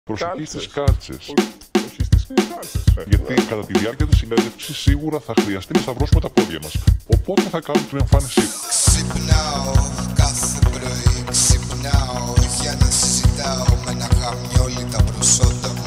Προσοχή στις κάλτσες. Όχι στις κάλτσες. Γιατί κατά τη διάρκεια της συνέντευξης σίγουρα θα χρειαστεί να σταυρώσουμε τα πόδια μας. Οπότε θα κάνουμε την εμφάνισή. Ξυπνάω κάθε πρωί, ξυπνάω για να συζητάω με ένα χαμιόλι τα προσόντα μου.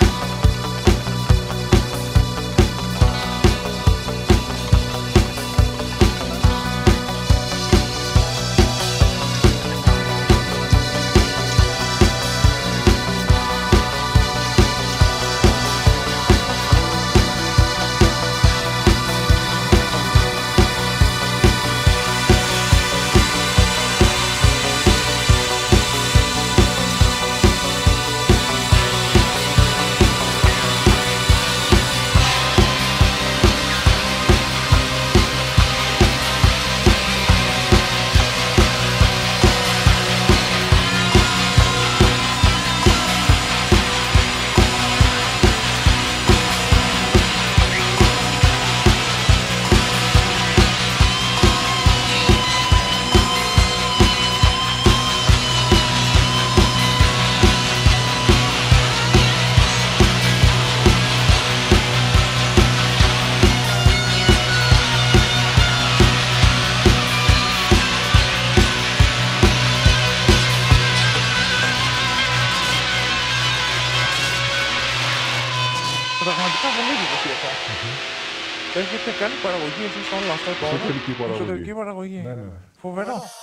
Πραγματικά βολεύει το FIFA. Έχετε κάνει παραγωγή εσείς όλα αυτά τώρα. Εσωτερική παραγωγή. Εσωτερική παραγωγή. Ναι, ναι. Φοβερό.